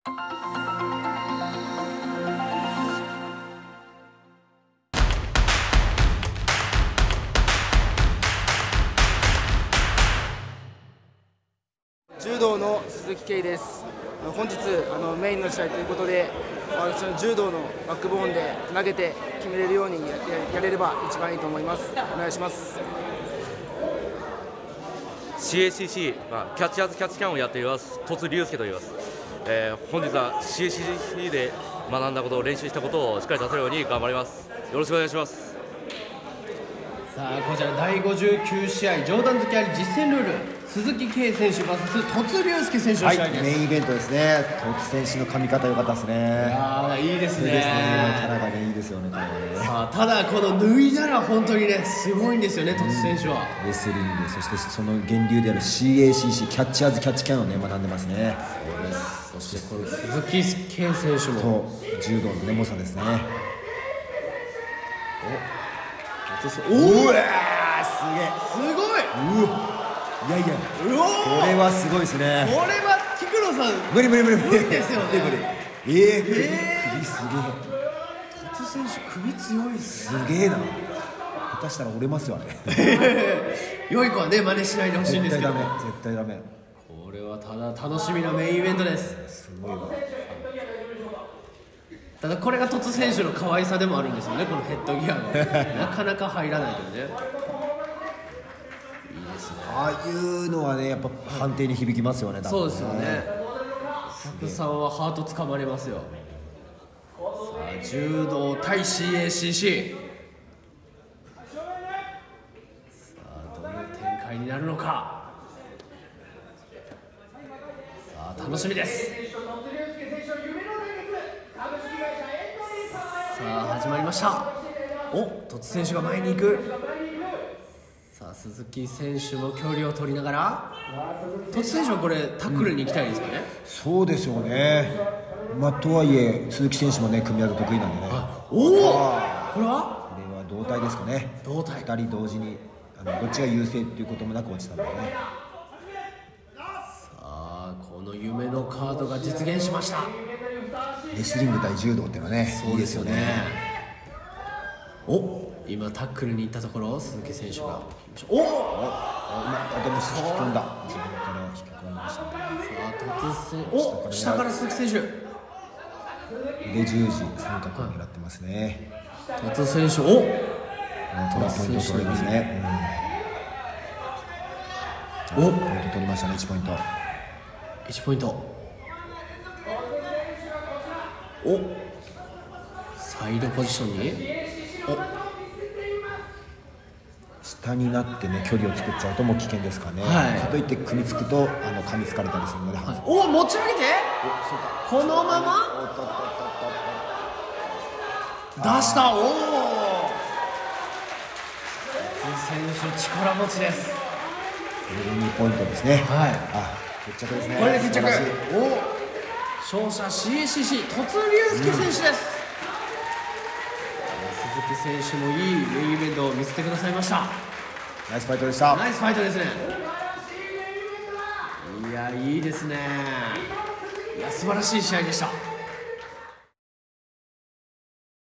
柔道の鈴木圭です。本日メインの試合ということで、私の柔道のバックボーンで投げて決めれるように やれれば一番いいと思います。お願いします。 CACC、キャッチアーズキャッチキャンをやっています戸津龍介と言います。本日は CACC で学んだことを練習したことをしっかり出せるように頑張ります。よろしくお願いします。 さあこちら第59試合上段突きあり実践ルール鈴木圭選手 VS 戸津龍介選手の試合です。 メインイベントですね。戸津選手の髪型良かったですね。 いいですね。 いいですね。キャラがねいいですよね。彼はね。 さあただこの脱いだら本当にねすごいんですよね戸津選手は。 レスリングそしてその源流である CACC キャッチアーズキャッチキャンをね学んでますね。 そうです。そしてこの鈴木圭選手もそう柔道のネモさですね。 おうわーすげえすごい。 いやいやこれはすごいですね。 これは菊野さん無理ですよね。 首すげえ戸津選手首強いっすね。 すげえな。下手したら折れますよあれ。 良い子はね真似しないでほしいんですけど。 絶対ダメ。 これはただ楽しみなメインイベントです。 すごいわ。 ただこれが戸津選手の可愛さでもあるんですよね。このヘッドギアがなかなか入らないとね。いいですね。 ああいうのはねやっぱ判定に響きますよね。 そうですよね。佐久さんはハートつかまれますよ。さあ柔道対 CACC さあどういう展開になるのか。さあ楽しみです。さあ始まりました。戸津選手が前に行く。さあ鈴木選手も距離を取りながら戸津選手はこれタックルに行きたいですかね。 そうでしょうね。とはいえ鈴木選手もね組み技得意なんでね。 これは同体ですかね。 同体 2人同時にどっちが優勢っていうこともなく落ちたんでね。 さあこの夢のカードが実現しました。 レスリング対柔道っていうのはねいいですよね。 今タックルに行ったところ鈴木選手がでも引き込んだ。自分から引き込みましたね。 さあ戸津選手下から鈴木選手腕十字三角を狙ってますね。 戸津選手ポイント取れますね。ポイント取りましたね。1ポイント 1ポイント。サイドポジションに下になってね距離を作っちゃうともう危険ですかね。かといって組みつくと噛みつかれたりするので。 持ち上げてこのまま出した。選手力持ちです。 これで2ポイントですね。決着ですね。 これで決着。勝者 CACC 戸津龍介選手です。鈴木選手もいいメインイベントを見せてくださいました。 ナイスファイトでした。 ナイスファイトですね。いやいいですね。いや素晴らしい試合でした。